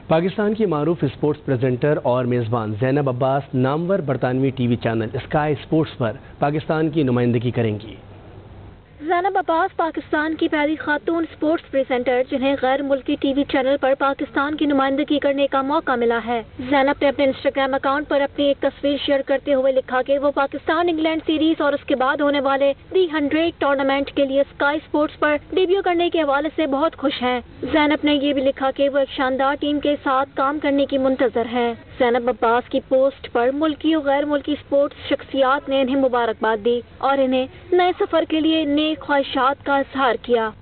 पाकिस्तान की मारूफ sports presenter और मेज़बान ज़ैनब अब्बास नामवर बरतानवी टीवी चैनल स्काई स्पोर्ट्स पर पाकिस्तान की नुमाइंदगी करेंगी। ज़ैनब अब्बास पाकिस्तान की पहली खातून स्पोर्ट्स प्रेजेंटर जिन्हें गैर मुल्की टीवी चैनल पर पाकिस्तान की नुमाइंदगी करने का मौका मिला है। ज़ैनब ने अपने इंस्टाग्राम अकाउंट पर अपनी एक तस्वीर शेयर करते हुए लिखा कि वो पाकिस्तान इंग्लैंड सीरीज और उसके बाद होने वाले दी 100 टूर्नामेंट के लिए स्काई स्पोर्ट्स पर डेब्यू करने के हवाले से बहुत खुश हैं। ज़ैनब ने ये भी लिखा कि वो एक शानदार टीम के साथ काम करने की मुंतजर है। ज़ैनब अब्बास की पोस्ट पर मुल्की और गैर मुल्की स्पोर्ट्स शख्सियात ने इन्हें मुबारकबाद दी और इन्हें नए सफर के लिए नेक ख्वाहिशात का इजहार किया।